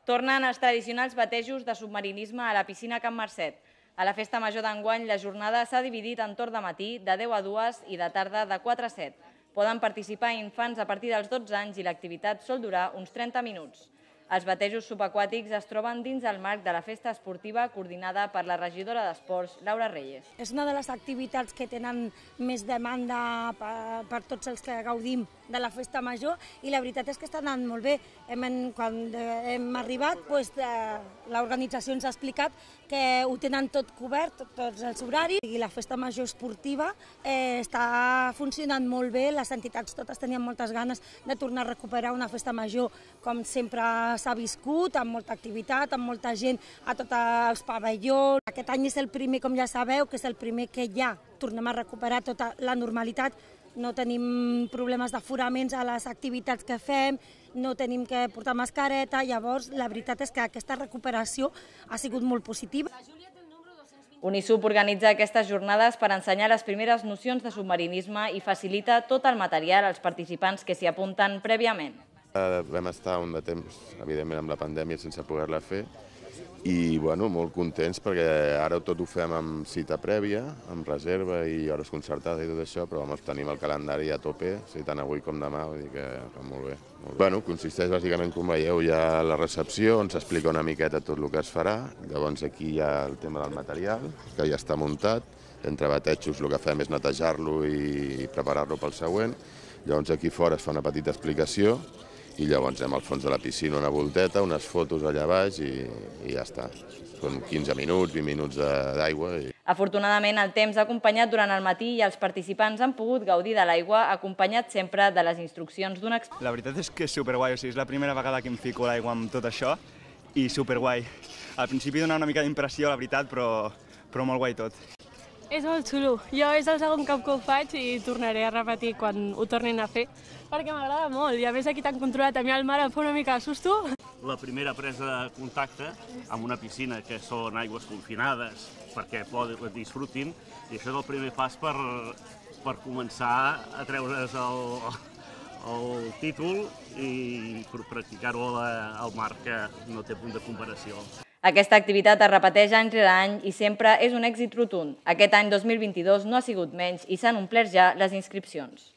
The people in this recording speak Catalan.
Tornen els tradicionals batejos de submarinisme a la piscina Can Marcet. A la festa major d'enguany, la jornada s'ha dividit en torn de matí, de 10 a 2 i de tarda de 4 a 7. Poden participar infants a partir dels 12 anys i l'activitat sol durar uns 30 minuts. Els batejos subaquàtics es troben dins el marc de la festa esportiva coordinada per la regidora d'Esports, Laura Reyes. És una de les activitats que tenen més demanda per tots els que gaudim de la festa major i la veritat és que està anant molt bé. Quan hem arribat, l'organització ens ha explicat que ho tenen tot cobert, tots els horaris, i la festa major esportiva està funcionant molt bé. Les entitats totes tenien moltes ganes de tornar a recuperar una festa major com sempre s'ha viscut, amb molta activitat, amb molta gent a tots els pavellons. Aquest any és el primer, com ja sabeu, que és el primer que ja tornem a recuperar tota la normalitat. No tenim problemes d'aforaments a les activitats que fem, no tenim que portar mascareta, llavors la veritat és que aquesta recuperació ha sigut molt positiva. Unisub organitza aquestes jornades per ensenyar les primeres nocions de submarinisme i facilita tot el material als participants que s'hi apunten prèviament. Vam estar un de temps, evidentment, amb la pandèmia sense poder-la fer i molt contents perquè ara tot ho fem amb cita prèvia, amb reserva i hores concertades i tot això, però tenim el calendari a tope, tant avui com demà, vull dir que molt bé. Consisteix bàsicament, com veieu, ja a la recepció, on s'explica una miqueta tot el que es farà. Llavors aquí hi ha el tema del material, que ja està muntat. Entre batejos el que fem és netejar-lo i preparar-lo pel següent. Llavors aquí fora es fa una petita explicació i llavors anem al fons de la piscina, una volteta, unes fotos allà baix i ja està. Són 15 minuts, 20 minuts d'aigua. Afortunadament, el temps ha acompanyat durant el matí i els participants han pogut gaudir de l'aigua acompanyat sempre de les instruccions d'un expert. La veritat és que és superguai, és la primera vegada que em fico a l'aigua amb tot això i superguai. Al principi donava una mica d'impressió, la veritat, però molt guai tot. És molt xulo. Jo és el segon cop que ho faig i tornaré a repetir quan ho tornin a fer, perquè m'agrada molt. I a més aquí tan controlat, a mi al mar em fa una mica de susto. La primera presa de contacte amb una piscina que són aigües confinades perquè disfrutin, i això és el primer pas per començar a treure's el títol i per practicar-ho al mar, que no té punt de comparació. Aquesta activitat es repeteix any rere any i sempre és un èxit rotund. Aquest any 2022 no ha sigut menys i s'han omplert ja les inscripcions.